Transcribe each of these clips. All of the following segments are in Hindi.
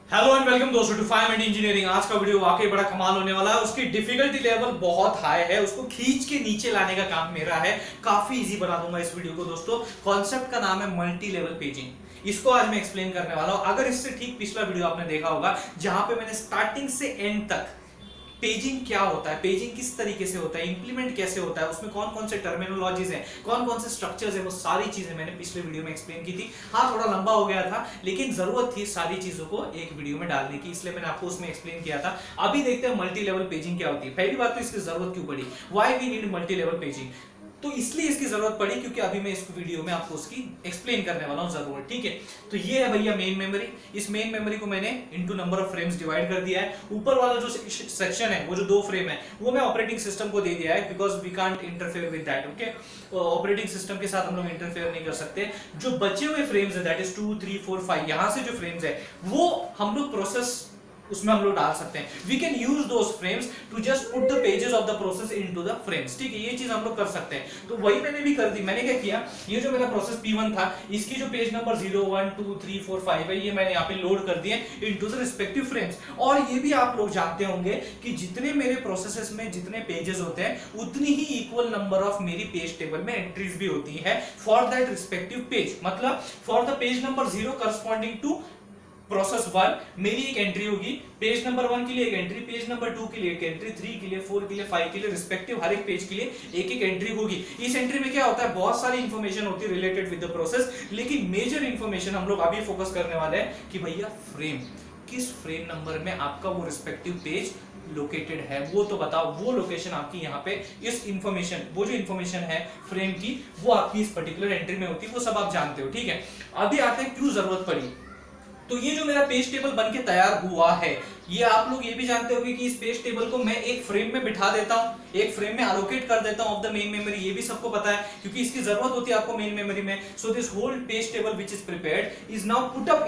हेलो एंड वेलकम दोस्तों टू 5 मिनट इंजीनियरिंग। आज का वीडियो वाकई बड़ा कमाल होने वाला है। उसकी डिफिकल्टी लेवल बहुत हाई है, उसको खींच के नीचे लाने का काम मेरा है। काफी इजी बना दूंगा इस वीडियो को दोस्तों। कॉन्सेप्ट का नाम है मल्टी लेवल पेजिंग। इसको आज मैं एक्सप्लेन करने वाला हूं। अगर इससे ठीक पिछला वीडियो आपने देखा होगा जहां पे मैंने स्टार्टिंग से एंड तक पेजिंग क्या होता है, पेजिंग किस तरीके से होता है, इंप्लीमेंट कैसे होता है, उसमें कौन कौन से टर्मिनोलॉजीज हैं, कौन कौन से स्ट्रक्चर्स हैं, वो सारी चीजें मैंने पिछले वीडियो में एक्सप्लेन की थी। हाँ, थोड़ा लंबा हो गया था लेकिन जरूरत थी सारी चीजों को एक वीडियो में डालने की, इसलिए मैंने आपको उसमें एक्सप्लेन किया था। अभी देखते हैं मल्टी लेवल पेजिंग क्या होती है। पहली बात तो इसकी जरूरत क्यों पड़ी, why we need multi level paging. तो इसलिए इसकी जरूरत पड़ी क्योंकि अभी मैं इस वीडियो में आपको उसकी एक्सप्लेन करने वाला हूं जरूर। ठीक है, तो ये है भैया मेन मेमोरी। इस मेन मेमोरी को मैंने into number of frames divide कर दिया है। ऊपर वाला जो सेक्शन है, वो जो 2 फ्रेम है, वो मैं ऑपरेटिंग सिस्टम को दे दिया है because we can't interfere with that. Okay, operating system के साथ हम लोग इंटरफेयर नहीं कर सकते। जो बचे हुए फ्रेम्स है दैट इज 2 3 4 5, यहां से जो फ्रेम्स है वो हम लोग प्रोसेस उसमें हम लोग डाल सकते हैं। We can use those frames to just put the pages of the process into the frames. ठीक है, ये चीज हम लोग कर सकते हैं। तो वही मैंने भी कर दी। मैंने क्या किया, ये जो मेरा प्रोसेस P1 था, इसकी जो पेज नंबर 0 1 2 3 4 5 है, ये मैंने यहाँ पे लोड कर दिए इनटू द रिस्पेक्टिव फ्रेम्स। और ये भी आप लोग जानते होंगे कि जितने मेरे प्रोसेसेस में जितने पेजेस होते हैं उतनी ही इक्वल नंबर ऑफ मेरी पेज टेबल में एंट्रीज भी होती है फॉर दैट रिस्पेक्टिव पेज। मतलब for the page number 0 corresponding to process 1 मेरी एक एंट्री होगी, पेज नंबर 1 के लिए एक एंट्री, पेज नंबर 2 के लिए एक एंट्री, 3 के लिए, 4 के लिए, 5 के लिए, रिस्पेक्टिव हर एक पेज के लिए एक एक एंट्री होगी। इस एंट्री में क्या होता है, बहुत सारी इंफॉर्मेशन होती है रिलेटेड विद द प्रोसेस, लेकिन मेजर इंफॉर्मेशन हम लोग अभी फोकस करने वाले हैं कि भैया फ्रेम, किस फ्रेम नंबर में आपका वो रिस्पेक्टिव पेज लोकेटेड है, वो तो बताओ। वो लोकेशन आपकी यहाँ पे इस इंफॉर्मेशन, वो जो इंफॉर्मेशन है फ्रेम की, वो आपकी इस पर्टिकुलर एंट्री में होती है, वो सब आप जानते हो। ठीक है, अभी आते हैं क्यों जरूरत पड़ी। तो ये जो मेरा पेज टेबल बनके तैयार हुआ है, ये आप लोग ये भी जानते होंगे कि इस पेज टेबल को मैं एक फ्रेम में बिठा देता हूं, एक फ्रेम में एलोकेट कर देता हूं ऑफ द मेन मेमोरी। ये भी सबको पता है क्योंकि इसकी जरूरत होती है आपको मेन मेमोरी में। So this whole page table which is prepared is now put up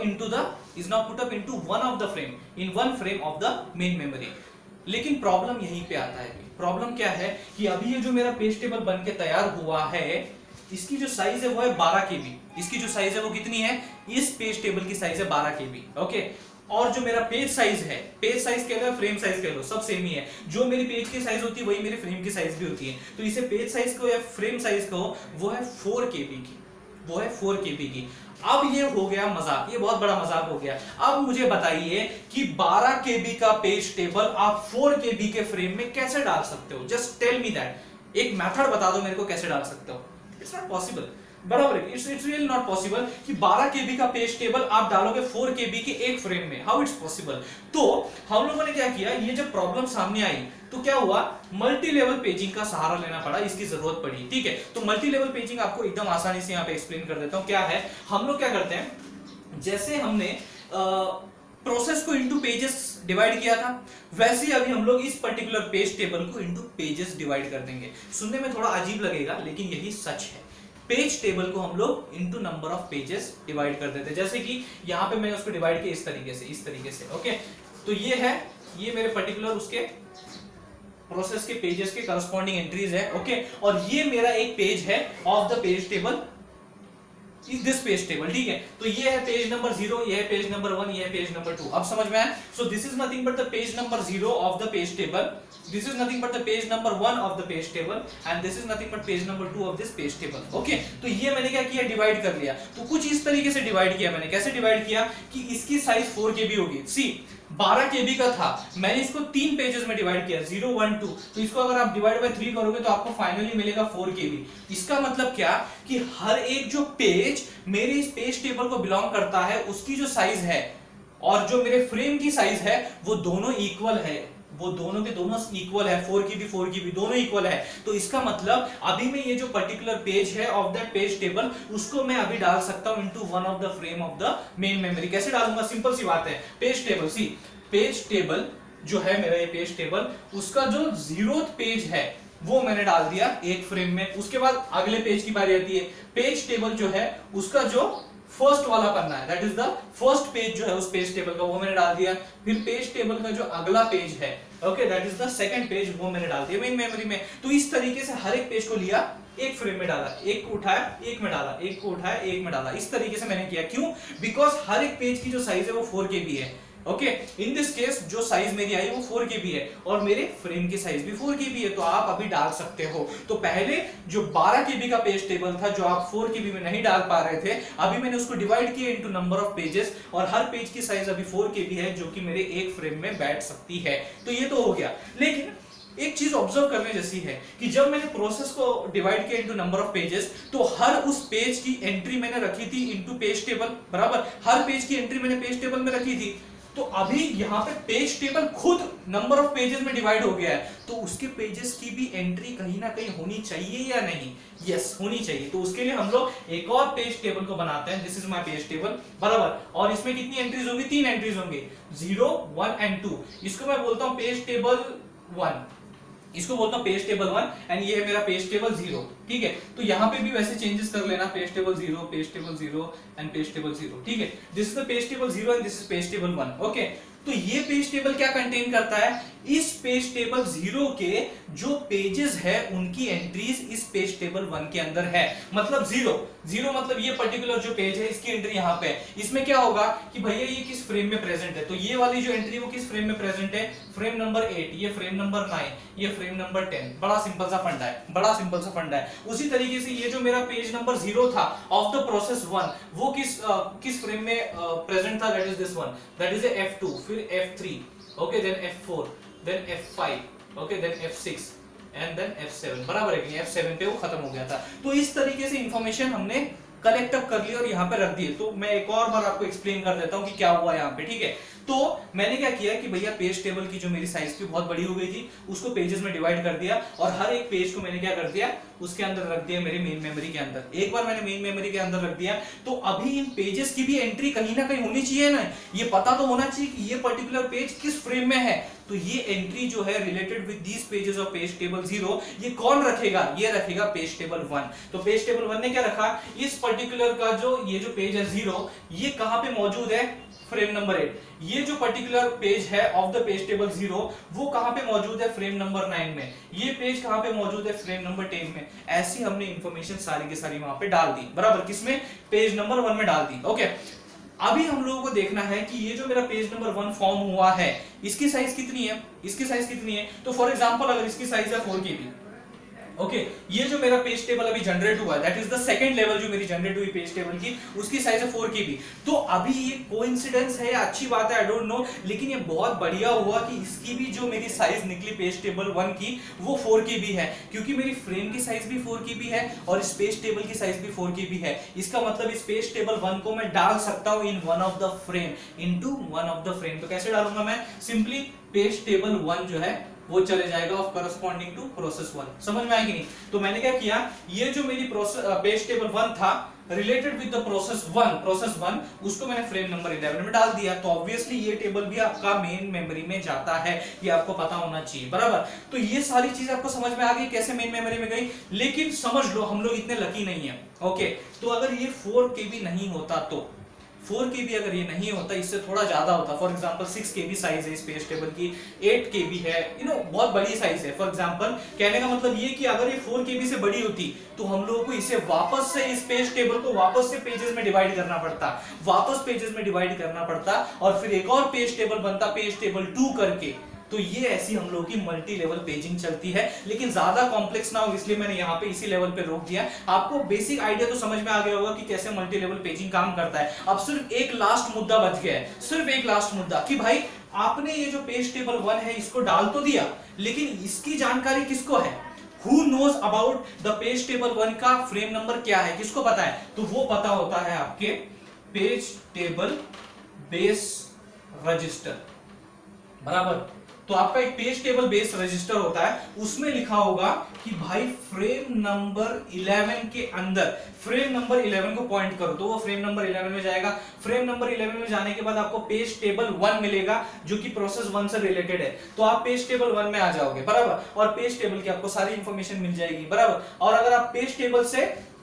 into one of the frame, in one frame of the main memory. लेकिन प्रॉब्लम यहीं पे आता है। प्रॉब्लम क्या है कि अभी ये जो मेरा पेज टेबल बनके तैयार हुआ है, इसकी जो साइज है वो है 12 KB। इसकी जो साइज है वो कितनी है, इस पेज टेबल की साइज है 12 KB। ओके, और जो मेरा पेज साइज है, पेज साइज कह लो, फ्रेम साइज कह लो, सब सेम ही है। जो मेरी पेज की साइज होती है वही मेरे फ्रेम की साइज भी होती है। तो इसे पेज साइज को या फ्रेम साइज को, वो है 4 KB की, वो है 4 KB की। अब ये हो गया मजाक, ये बहुत बड़ा मजाक हो गया। अब मुझे बताइए कि 12 KB का पेज टेबल आप 4 KB के फ्रेम में कैसे डाल सकते हो। जस्ट टेल मी दैट, एक मेथड बता दो मेरे को कैसे डाल सकते हो। इट्स नॉट पॉसिबल, बराबर है, इट्स रियली नॉट पॉसिबल कि 12 KB का पेज टेबल आप डालोगे 4 KB के एक फ्रेम में। How it's possible. तो हम लोगों ने क्या किया, ये जब प्रॉब्लम सामने आई तो क्या हुआ, मल्टी लेवल पेजिंग का सहारा लेना पड़ा, इसकी जरूरत पड़ी। ठीक है, तो मल्टी लेवल पेजिंग आपको एकदम आसानी से यहाँ पे एक्सप्लेन कर देता हूं क्या है। हम लोग क्या करते हैं, जैसे हमने प्रोसेस को इनटू पेजेस डिवाइड किया था, वैसे ही अभी हम लोग इस पर्टिकुलर पेज टेबल को इनटू पेजेस डिवाइड कर देंगे। सुनने में थोड़ा अजीब लगेगा लेकिन यही सच है। पेज टेबल को हम लोग into number of pages divide कर देते हैं। जैसे कि यहाँ पे मैंने उसको डिवाइड किया इस तरीके से। ओके, तो ये है, ये मेरे पर्टिकुलर उसके प्रोसेस के पेजेस के करस्पॉन्डिंग एंट्रीज है। ओके, और ये मेरा एक पेज है of the page table, this page table. ठीक है, तो ये है पेज नंबर 0, ये है पेज नंबर 1, ये है पेज नंबर 2। अब समझ में आया। So this is nothing but the page number 0 of the page table, this is nothing but the page number 1 of the page table, and this is nothing but page number 2 of this page table. Okay, तो ये मैंने क्या किया, डिवाइड कर लिया। तो कुछ इस तरीके से डिवाइड किया मैंने। कैसे डिवाइड किया कि इसकी साइज 4 KB होगी। सी 12 KB का था, मैंने इसको 3 पेजेस में डिवाइड किया, 0 1 2। तो इसको अगर आप डिवाइड बाय 3 करोगे तो आपको फाइनली मिलेगा 4 KB। इसका मतलब क्या कि हर एक जो पेज मेरे इस पेज टेबल को बिलोंग करता है, उसकी जो साइज है और जो मेरे फ्रेम की साइज है, वो दोनों इक्वल है, वो दोनों के दोनों इक्वल है। 4 KB दोनों इक्वल है। तो इसका मतलब अभी मैं ये जो पर्टिकुलर पेज है ऑफ दैट पेज टेबल, उसको मैं अभी डाल सकता हूं into one of the frame of the main memory. कैसे डालूंगा, सिंपल सी बात है। Page table, see page table जो है मेरा ये पेज टेबल, उसका जो 0th पेज है वो मैंने डाल दिया एक फ्रेम में। उसके बाद अगले पेज की बारी आती है। पेज टेबल जो है उसका जो फर्स्ट वाला पन्ना है, that is the first page जो है उस पेज टेबल का, वो मैंने डाल दिया। फिर पेज टेबल का जो अगला पेज है, okay, that is the second page, वो मैंने डाल दिया मेन मेमोरी में। तो इस तरीके से हर एक पेज को लिया, एक फ्रेम में डाला, एक को उठाया एक में डाला, एक को उठाया एक में डाला। इस तरीके से मैंने किया। क्यों? बिकॉज हर एक पेज की जो साइज है वो 4 KB है। ओके, इन दिस केस जो साइज मेरी आई वो 4 KB है और मेरे फ्रेम की साइज भी 4 KB है, तो आप अभी डाल सकते हो। तो पहले जो 12 KB का पेज टेबल था जो आप 4 KB में नहीं डाल पा रहे थे, अभी मैंने उसको डिवाइड किया इनटू नंबर ऑफ पेजेस और हर पेज की साइज अभी 4 KB है जो कि मेरे एक फ्रेम में बैठ सकती है। तो ये तो हो गया, लेकिन एक चीज ऑब्जर्व करने जैसी है कि जब मैंने प्रोसेस को डिवाइड किया इनटू नंबर ऑफ पेजेस, तो हर उस पेज की एंट्री मैंने रखी थी इनटू पेज टेबल, बराबर, हर पेज की एंट्री मैंने पेज टेबल में रखी थी। तो अभी यहाँ पे पेज टेबल खुद नंबर ऑफ पेजेस में डिवाइड हो गया है, तो उसके पेजेस की भी एंट्री कहीं ना कहीं होनी चाहिए या नहीं? यस, होनी चाहिए। तो उसके लिए हम लोग एक और पेज टेबल को बनाते हैं। This is my page table, बराबर, और इसमें कितनी एंट्रीज होंगी? 3 एंट्रीज होंगी, 0, 1 एंड 2। इसको मैं बोलता हूं पेज टेबल 1, इसको बोलता हूं पेज टेबल 1 एंड ये है मेरा पेज टेबल 0। ठीक है, तो यहां पे भी वैसे चेंजेस कर लेना, page table 0, page table 0 and page table 0। ठीक है, this is the page table 0 and this is page table 1। Okay, तो ये पेज टेबल क्या कंटेन करता है? इस पेज टेबल 0 के जो पेजेस है उनकी एंट्रीज इस पेज टेबल 1 के अंदर है। मतलब 0 मतलब ये पर्टिकुलर जो पेज है इसकी एंट्री यहाँ पे है। इसमें क्या होगा कि भैया ये किस फ्रेम में प्रेजेंट है, तो ये वाली जो एंट्री वो किस फ्रेम में प्रेजेंट है? फ्रेम नंबर 8, ये फ्रेम नंबर 9, ये फ्रेम नंबर 10। बड़ा सिंपल सा फंडा है, बड़ा सिंपल सा फंडा है। उसी तरीके से ये जो मेरा पेज नंबर 0 था ऑफ द प्रोसेस 1, वो किस फ्रेम में प्रेजेंट था? That is this one, that is F2, फिर F3, okay, then F4, then F5, okay, then F6 and then F7। बराबर है कि F7 पे वो खत्म हो गया था। तो इस तरीके से इंफॉर्मेशन हमने कलेक्ट अप कर लिया और यहाँ पे रख दिए। तो मैं एक और बार आपको एक्सप्लेन कर देता हूँ कि क्या हुआ यहाँ पे। ठीक है, तो मैंने क्या किया कि भैया पेज टेबल की जो मेरी साइज थी बहुत बड़ी हो गई थी, उसको पेजेस में डिवाइड कर दिया और हर एक पेज को मैंने क्या कर दिया, उसके अंदर रख दिया मेरी मेन मेमोरी के अंदर। एक बार मैंने मेन मेमोरी के अंदर रख दिया तो अभी इन पेजेस की भी एंट्री कहीं ना कहीं होनी चाहिए ना, ये पता तो होना चाहिए कि ये पर्टिकुलर पेज किस फ्रेम में है। तो ये एंट्री जो है related with these pages of page table 0, ये कौन रखेगा? ये रखेगा पेज टेबल 1। तो पेज टेबल 1 ने क्या रखा? इस पर्टिकुलर का ये जो पेज है 0, ये कहां पे मौजूद है? Frame number 8। ये जो पर्टिकुलर पेज है ऑफ द पेज टेबल 0, वो कहां पे मौजूद है? फ्रेम नंबर 9 में। ये पेज कहां पे मौजूद है? फ्रेम नंबर 10 में। ऐसी हमने इंफॉर्मेशन सारी की सारी वहां पे डाल दी, बराबर, किसमें? पेज नंबर 1 में डाल दी। ओके, अभी हम लोगों को देखना है कि ये जो मेरा पेज नंबर 1 फॉर्म हुआ है, इसकी साइज कितनी है? इसकी साइज कितनी है? तो फॉर एग्जांपल अगर इसकी साइज है 4 KB, ओके, ये जो मेरा पेज टेबल अभी जनरेट हुआ है, that is the second level जो मेरी जनरेट हुई पेज टेबल की, उसकी साइज है 4 KB। तो अभी ये कोइंसिडेंस है या अच्छी बात है, आई डोंट नो, लेकिन ये बहुत बढ़िया हुआ कि इसकी भी जो मेरी साइज निकली पेज टेबल 1 की वो 4 KB है, क्योंकि मेरी फ्रेम की साइज भी 4 KB है और इस पेज टेबल की साइज भी 4 KB है। इसका मतलब इस पेज टेबल 1 को मैं डाल सकता हूं in one of the frame, into one of the frame. तो कैसे डालूंगा मैं? सिंपली पेज टेबल 1 जो है वो चले जाएगा ऑफ करस्पॉन्डिंग टू प्रोसेस 1। समझ में आएगी नहीं? तो मैंने क्या किया, ये जो मेरी पेज टेबल 1 था रिलेटेड विद द प्रोसेस 1, उसको मैंने फ्रेम नंबर 11 में डाल दिया। तो ऑब्वियसली ये टेबल भी आपका मेन मेमोरी में जाता है, ये आपको पता होना चाहिए, बराबर। तो ये सारी चीज आपको समझ में आ गई कैसे मेन मेमोरी में गई। लेकिन समझ लो हम लोग इतने लकी नहीं है। ओके, तो अगर ये 4 KB नहीं होता, तो 4 KB अगर ये नहीं होता, इससे थोड़ा ज्यादा होता, फॉर एग्जांपल 6 KB साइज है इस पेज टेबल की, 8 KB है, बहुत बड़ी साइज है। फॉर एग्जांपल कहने का मतलब ये कि अगर ये 4 KB से बड़ी होती तो हम लोगों को इसे वापस से इस पेज टेबल को वापस से पेजेस में डिवाइड करना पड़ता, वापस पेजेस में डिवाइड करना पड़ता और फिर एक और पेज टेबल बनता, पेज टेबल 2 करके। तो ये ऐसी हम लोगों की मल्टी लेवल पेजिंग चलती है, लेकिन ज्यादा कॉम्प्लेक्स ना हो इसलिए मैंने यहाँ पे इसी लेवल पे रोक दिया। आपको बेसिक आइडिया तो समझ में आ गया होगा कि कैसे मल्टी लेवल पेजिंग काम करता है। अब सिर्फ एक लास्ट मुद्दा बच गया है, सिर्फ एक लास्ट मुद्दा कि भाई आपने ये जो पेज टेबल 1 है इसको डाल तो दिया, लेकिन इसकी जानकारी किसको है? Who knows about the page table 1 का फ्रेम नंबर क्या है, किसको पता है? तो वो पता होता है आपके पेज टेबल बेस रजिस्टर, बराबर। तो आपका एक पेज टेबल बेस रजिस्टर होता है, उसमें लिखा होगा कि भाई फ्रेम नंबर 11 के अंदर, फ्रेम नंबर 11 को पॉइंट करो तो वो फ्रेम नंबर 11 में जाएगा। फ्रेम नंबर 11 में जाने के बाद आपको पेज टेबल 1 मिलेगा जो कि प्रोसेस 1 से रिलेटेड है, तो आप पेज टेबल 1 में आ जाओगे, बराबर। और पेज टेबल की आपको सारी इंफॉर्मेशन मिल जाएगी, बराबर। और अगर आप पेज टेबल से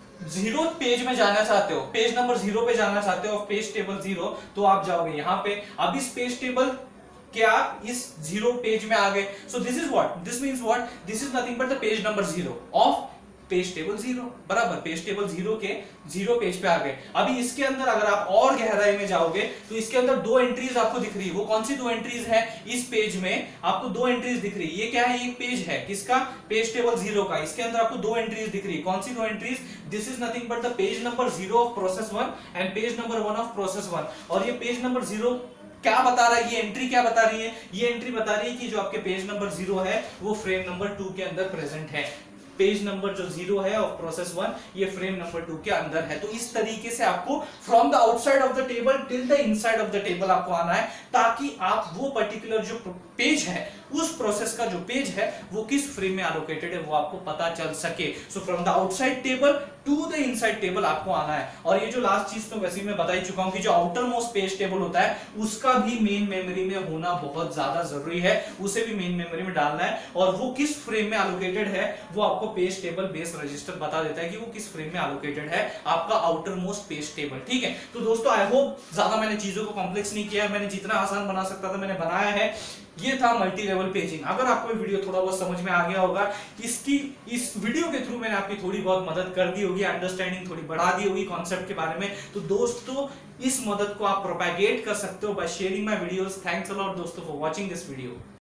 0 पेज में जाना चाहते हो, पेज नंबर 0 पे जाना चाहते हो, पेज टेबल 0, तो आप जाओगे यहाँ पे। अब इस पेज टेबल क्या इस 0 पेज में आ गए, so this is what, this means what, this is nothing but the page number 0 of page table 0 बराबर, पेज टेबल 0 के 0 पेज पे आ गए। अभी इसके अंदर अगर आप और गहराई में जाओगे तो इसके अंदर दो एंट्रीज आपको दिख रही है। वो कौन सी दो एंट्रीज है? इस पेज में आपको दो एंट्रीज दिख रही है। ये क्या है? एक पेज है किसका? पेज टेबल 0 का। इसके अंदर आपको दो एंट्रीज दिख रही है। कौन सी दो entries? This is nothing but the page number 0 of process 1 and page number 1 of process 1। और ये पेज नंबर 0 क्या बता रहा है? ये एंट्री क्या बता रही है? ये एंट्री बता रही है कि जो आपके पेज नंबर 0 है वो फ्रेम नंबर 2 के अंदर प्रेजेंट है। पेज नंबर जो 0 है ऑफ प्रोसेस 1 ये फ्रेम नंबर 2 के अंदर है। तो इस तरीके से आपको from the outside of the table till the inside of the table आपको आना है, ताकि आप वो पर्टिकुलर जो पेज है, उस प्रोसेस का जो पेज है वो किस फ्रेम में एलोकेटेड है वो आपको पता चल सके। So from the outside table to the inside table आपको आना है। और ये जो लास्ट चीज तो वैसे ही मैं बता ही चुका हूं कि जो आउटर मोस्ट पेज टेबल होता है उसका भी मेन मेमोरी में होना बहुत ज्यादा जरूरी है, उसे भी मेन मेमोरी में डालना है। और वो किस फ्रेम में एलोकेटेड है वो आपको पेज टेबल बेस रजिस्टर बता देता है कि वो किस फ्रेम में एलोकेटेड है आपका आउटर मोस्ट पेज टेबल। ठीक है, तो दोस्तों आई होप ज्यादा मैंने चीजों को कॉम्प्लेक्स नहीं किया है, मैंने जितना आसान बना सकता था मैंने बनाया है। ये था मल्टी लेवल पेजिंग। अगर आपको ये वीडियो थोड़ा बहुत समझ में आ गया होगा, इस वीडियो के थ्रू मैंने आपकी थोड़ी बहुत मदद कर दी होगी, अंडरस्टैंडिंग थोड़ी बढ़ा दी होगी कॉन्सेप्ट के बारे में, तो दोस्तों इस मदद को आप प्रोपैगेट कर सकते हो by sharing my videos. Thanks a lot दोस्तों फॉर वाचिंग दिस वीडियो।